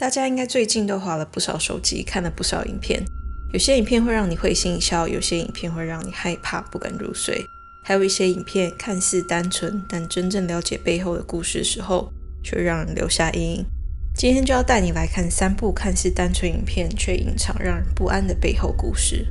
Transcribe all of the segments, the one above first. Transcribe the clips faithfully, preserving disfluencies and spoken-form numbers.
大家应该最近都滑了不少手机，看了不少影片，有些影片会让你会心一笑，有些影片会让你害怕不敢入睡，还有一些影片看似单纯，但真正了解背后的故事的时候却让人留下阴影。今天就要带你来看三部看似单纯影片却隐藏让人不安的背后故事。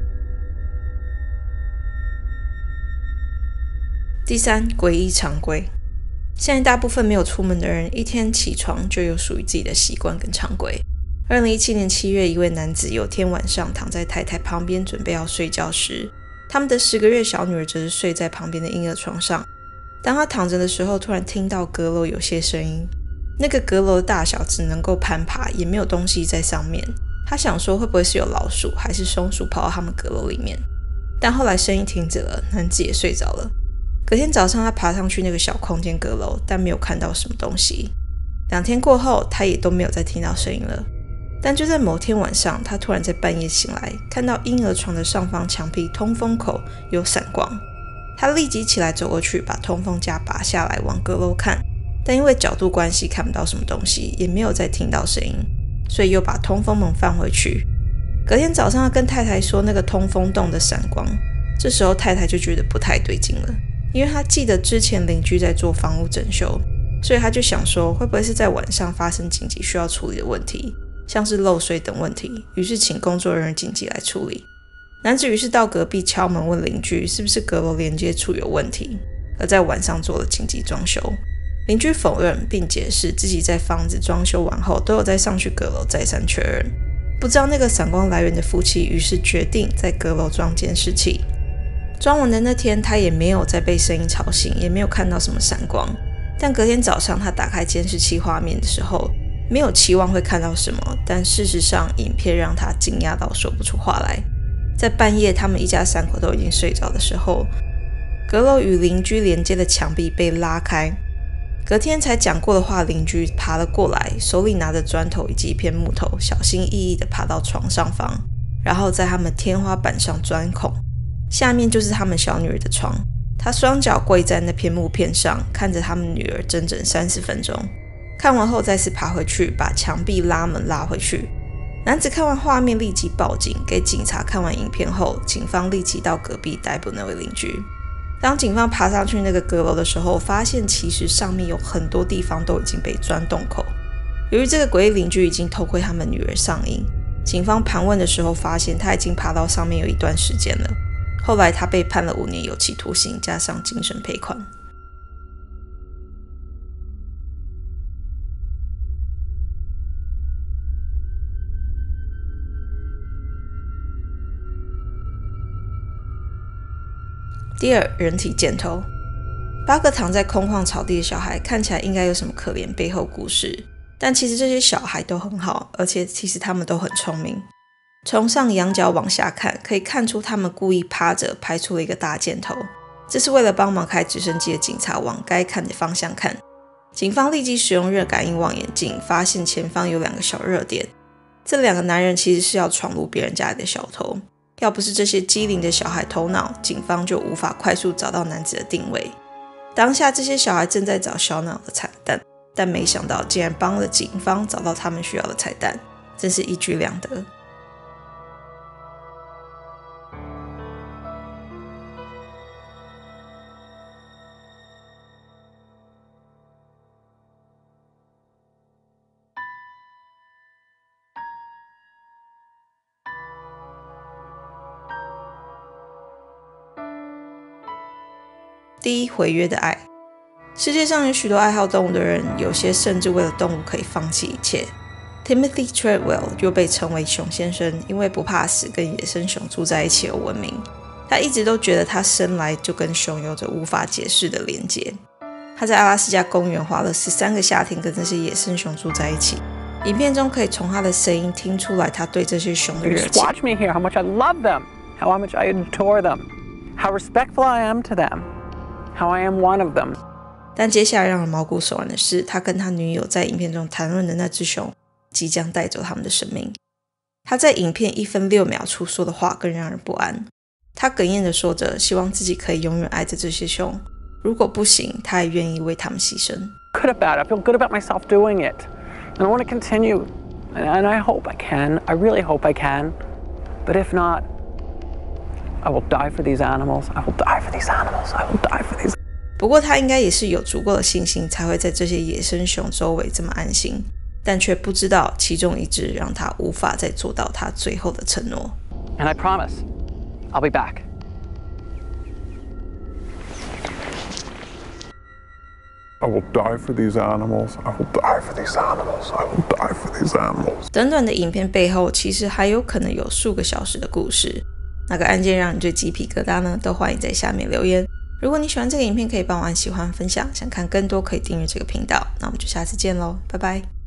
第三，诡异常规。现在大部分没有出门的人，一天起床就有属于自己的习惯跟常规。二零一七年七月，一位男子有天晚上躺在太太旁边准备要睡觉时，他们的十个月小女儿则是睡在旁边的婴儿床上。当他躺着的时候，突然听到阁楼有些声音，那个阁楼的大小只能够攀爬，也没有东西在上面。他想说会不会是有老鼠还是松鼠跑到他们阁楼里面，但后来声音停止了，男子也睡着了。隔天早上他爬上去那个小空间阁楼，但没有看到什么东西。两天过后，他也都没有再听到声音了。但就在某天晚上，他突然在半夜醒来，看到婴儿床的上方墙壁通风口有闪光。他立即起来走过去，把通风架拔下来往阁楼看，但因为角度关系看不到什么东西，也没有再听到声音，所以又把通风门放回去。隔天早上他跟太太说那个通风洞的闪光，这时候太太就觉得不太对劲了，因为他记得之前邻居在做房屋整修，所以他就想说会不会是在晚上发生紧急需要处理的问题，像是漏水等问题，于是请工作人员紧急来处理。男子于是到隔壁敲门问邻居是不是阁楼连接处有问题，而在晚上做了紧急装修。邻居否认并解释自己在房子装修完后都有再上去阁楼再三确认。不知道那个闪光来源的夫妻于是决定在阁楼装监视器。装完的那天他也没有再被声音吵醒，也没有看到什么闪光，但隔天早上他打开监视器画面的时候，没有期望会看到什么，但事实上影片让他惊讶到说不出话来。在半夜他们一家三口都已经睡着的时候，阁楼与邻居连接的墙壁被拉开，隔天才讲过的话邻居爬了过来，手里拿着砖头以及一片木头，小心翼翼地爬到床上方，然后在他们天花板上钻孔，下面就是他们小女儿的床。他双脚跪在那片木片上，看着他们女儿整整三十分钟，看完后再次爬回去，把墙壁拉门拉回去。男子看完画面立即报警，给警察看完影片后，警方立即到隔壁逮捕那位邻居。当警方爬上去那个阁楼的时候，发现其实上面有很多地方都已经被钻洞口。由于这个诡异邻居已经偷窥他们女儿上瘾，警方盘问的时候发现他已经爬到上面有一段时间了。后来他被判了五年有期徒刑，加上精神赔款。第二，人体箭头。八个躺在空旷草地的小孩看起来应该有什么可怜背后故事，但其实这些小孩都很好，而且其实他们都很聪明。从上仰角往下看，可以看出他们故意趴着拍出了一个大箭头，这是为了帮忙开直升机的警察往该看的方向看。警方立即使用热感应望远镜，发现前方有两个小热点，这两个男人其实是要闯入别人家里的小偷。要不是这些机灵的小孩头脑，警方就无法快速找到男子的定位。当下这些小孩正在找小鸟的彩蛋，但没想到竟然帮了警方找到他们需要的彩蛋，真是一举两得。第一，毁约的爱。世界上有许多爱好动物的人，有些甚至为了动物可以放弃一切。Timothy Treadwell 又被称为熊先生，因为不怕死跟野生熊住在一起而闻名。他一直都觉得他生来就跟熊有着无法解释的连结。他在阿拉斯加公园花了十三个夏天跟这些野生熊住在一起。影片中可以从他的声音听出来他对这些熊的热情。 Watch me here, how much I love them, how much I adore them, how respectful I am to them, how I am one of them. 但接下来让人毛骨悚然的是，他跟他女友在影片中谈论的那只熊即将带走他们的生命。他在影片一分六秒处说的话更让人不安。他哽咽地说着，希望自己可以永远爱着这些熊，如果不行，他也愿意为他们牺牲。 Good about it. I feel good about myself doing it, and I want to continue And I hope I can. I really hope I can. But if not, I will die for these animals. I will die for these animals. I will die for these. 不过他应该也是有足够的信心，才会在这些野生熊周围这么安心，但却不知道其中一只让他无法再做到他最后的承诺。 And I promise, I'll be back. I will die for these animals. I will die for these animals. I will die for these animals. 短短的影片背后，其实还有可能有数个小时的故事。哪个案件让你最鸡皮疙瘩呢？都欢迎在下面留言。如果你喜欢这个影片，可以帮我按喜欢、分享。想看更多，可以订阅这个频道。那我们就下次见喽，拜拜。